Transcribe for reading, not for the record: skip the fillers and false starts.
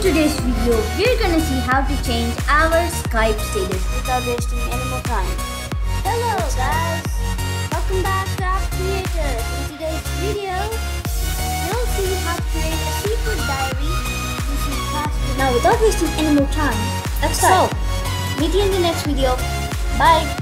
today's video, we're gonna see how to change our Skype status without wasting any more time. Hello guys! Welcome back to App Creators. In today's video, you'll see how to create a secret diary using password. Now without wasting any more time, let's start. So, meet you in the next video. Bye!